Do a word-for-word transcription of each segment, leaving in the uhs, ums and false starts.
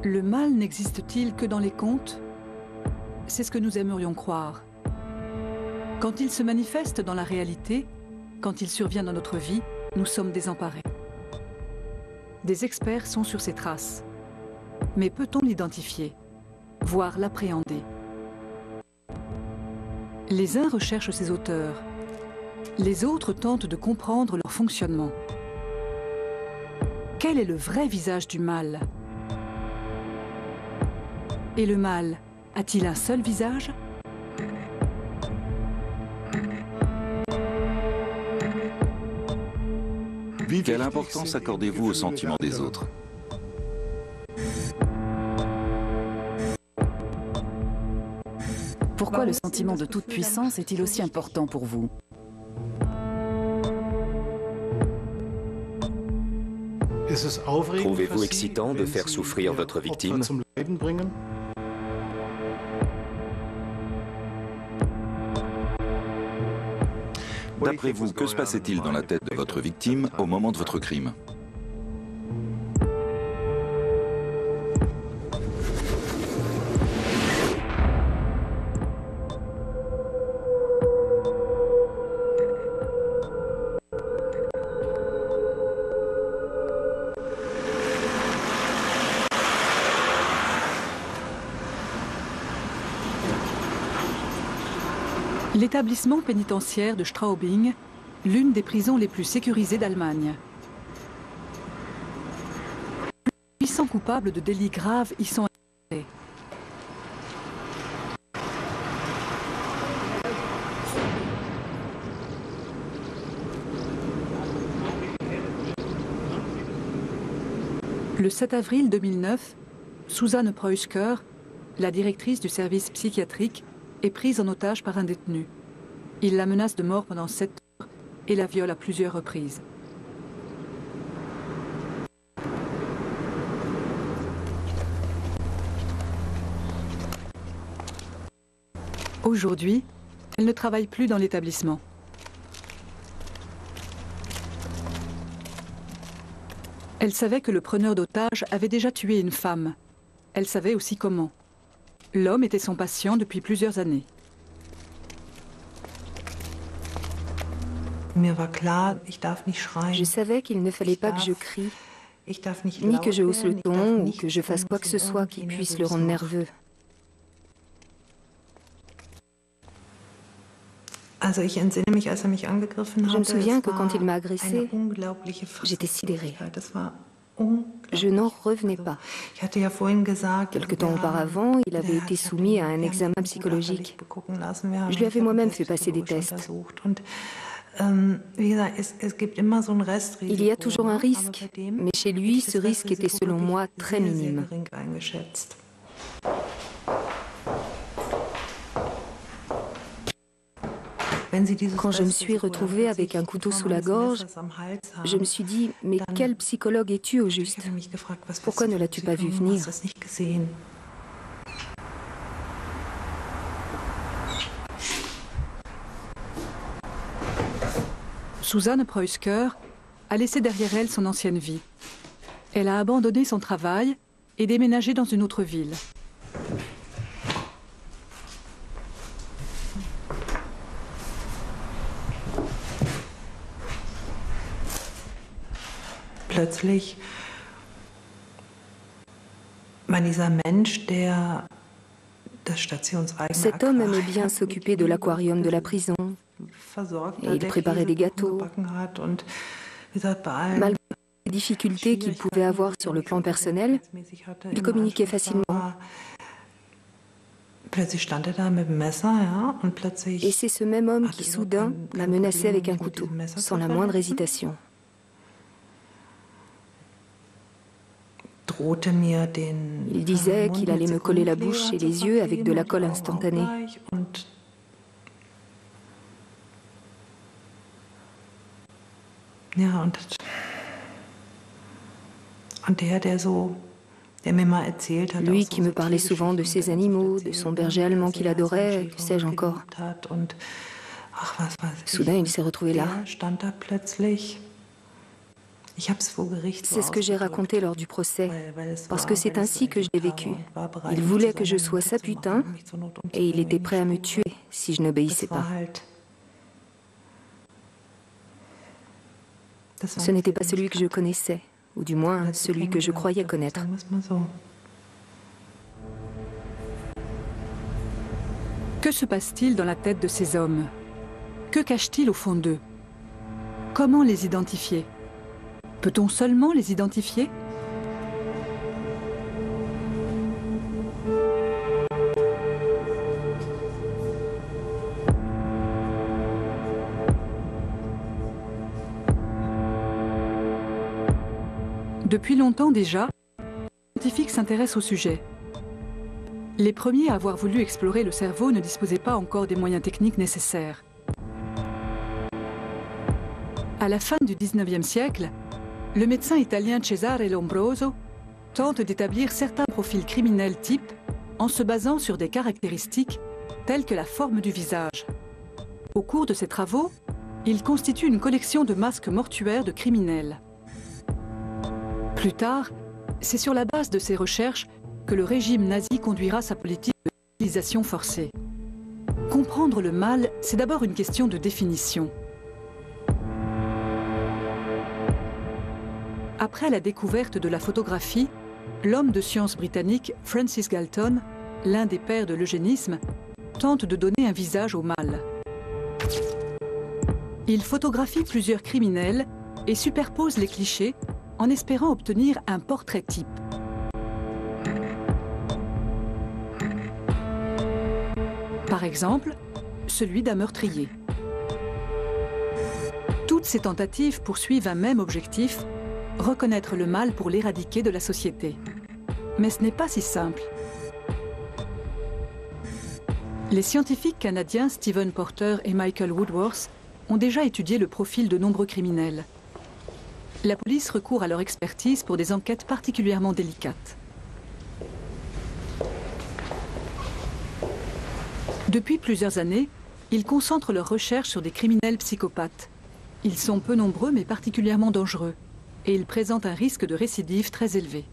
Le mal n'existe-t-il que dans les contes? C'est ce que nous aimerions croire. Quand il se manifeste dans la réalité, quand il survient dans notre vie, nous sommes désemparés. Des experts sont sur ses traces. Mais peut-on l'identifier, voire l'appréhender? Les uns recherchent ses auteurs. Les autres tentent de comprendre leur fonctionnement. Quel est le vrai visage du mal? Et le mal a-t-il un seul visage? Quelle importance accordez-vous aux sentiments des autres? Pourquoi le sentiment de toute puissance est-il aussi important pour vous? Trouvez-vous excitant de faire souffrir votre victime? D'après vous, que se passait-il dans la tête de votre victime au moment de votre crime? L'établissement pénitentiaire de Straubing, l'une des prisons les plus sécurisées d'Allemagne. huit cents coupables de délits graves y sont incarcérés. Le sept avril deux mille neuf, Susanne Preusker, la directrice du service psychiatrique, est prise en otage par un détenu. Il la menace de mort pendant sept heures et la viole à plusieurs reprises. Aujourd'hui, elle ne travaille plus dans l'établissement. Elle savait que le preneur d'otages avait déjà tué une femme. Elle savait aussi comment. L'homme était son patient depuis plusieurs années. Je savais qu'il ne fallait pas que je crie, ni que je hausse le ton ou que je fasse quoi que ce soit qui puisse le rendre nerveux. Je me souviens que quand il m'a agressée, j'étais sidérée. Je n'en revenais pas. Quelque temps auparavant, il avait été soumis à un examen psychologique. Je lui avais moi-même fait passer des tests. Il y a toujours un risque, mais chez lui, ce risque était selon moi très minime. Quand je me suis retrouvée avec un couteau sous la gorge, je me suis dit, mais quel psychologue es-tu au juste? Pourquoi ne l'as-tu pas vu venir? Susanne Preusker a laissé derrière elle son ancienne vie. Elle a abandonné son travail et déménagé dans une autre ville. Plötzlich war dieser Mensch, der das stationsweigene Cet homme aimait bien s'occuper de l'aquarium de la prison et il préparait des gâteaux. Malgré les difficultés qu'il pouvait avoir sur le plan personnel, il communiquait facilement. Et c'est ce même homme qui soudain m'a menacé avec un couteau, sans la moindre hésitation. Il disait qu'il allait me coller la bouche et les yeux avec de la colle instantanée. Lui qui me parlait souvent de ses animaux, de son berger allemand qu'il adorait, que sais-je encore. Soudain, il s'est retrouvé là. C'est ce que j'ai raconté lors du procès, parce que c'est ainsi que je l'ai vécu. Il voulait que je sois sa putain, et il était prêt à me tuer si je n'obéissais pas. Ce n'était pas celui que je connaissais, ou du moins celui que je croyais connaître. Que se passe-t-il dans la tête de ces hommes? Que cache-t-il au fond d'eux? Comment les identifier? Peut-on seulement les identifier? Depuis longtemps déjà, les scientifiques s'intéressent au sujet. Les premiers à avoir voulu explorer le cerveau ne disposaient pas encore des moyens techniques nécessaires. À la fin du dix-neuvième siècle, le médecin italien Cesare Lombroso tente d'établir certains profils criminels types en se basant sur des caractéristiques telles que la forme du visage. Au cours de ses travaux, il constitue une collection de masques mortuaires de criminels. Plus tard, c'est sur la base de ces recherches que le régime nazi conduira sa politique de stérilisation forcée. Comprendre le mal, c'est d'abord une question de définition. Après la découverte de la photographie, l'homme de science britannique Francis Galton, l'un des pères de l'eugénisme, tente de donner un visage au mal. Il photographie plusieurs criminels et superpose les clichés en espérant obtenir un portrait type. Par exemple, celui d'un meurtrier. Toutes ces tentatives poursuivent un même objectif, reconnaître le mal pour l'éradiquer de la société. Mais ce n'est pas si simple. Les scientifiques canadiens Stephen Porter et Michael Woodworth ont déjà étudié le profil de nombreux criminels. La police recourt à leur expertise pour des enquêtes particulièrement délicates. Depuis plusieurs années, ils concentrent leurs recherches sur des criminels psychopathes. Ils sont peu nombreux mais particulièrement dangereux et ils présentent un risque de récidive très élevé.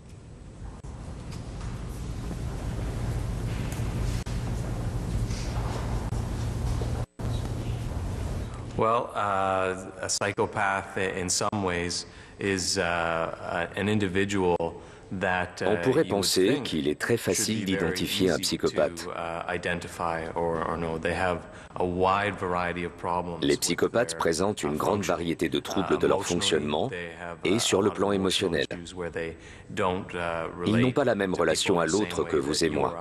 Well, uh, a psychopath in some ways is uh, an individual that On pourrait penser qu'il est très facile d'identifier un psychopathe. Les psychopathes présentent une grande variété de troubles de leur fonctionnement et sur le plan émotionnel. Ils n'ont pas la même relation à l'autre que vous et moi.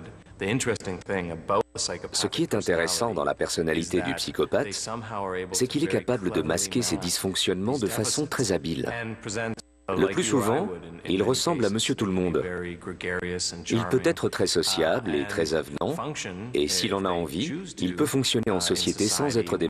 Ce qui est intéressant dans la personnalité du psychopathe, c'est qu'il est capable de masquer ses dysfonctionnements de façon très habile. Le plus souvent, il ressemble à Monsieur Tout-le-Monde. Il peut être très sociable et très avenant, et s'il en a envie, il peut fonctionner en société sans être